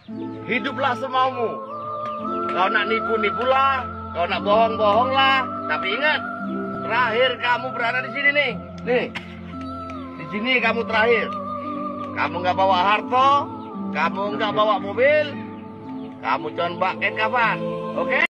hiduplah semaumu. Kau nak nipu-nipulah, kau nak bohong-bohonglah. Tapi ingat, terakhir kamu berada di sini nih. Nih, di sini kamu terakhir. Kamu nggak bawa harta, kamu nggak bawa mobil, kamu cuma pakai kafan, oke?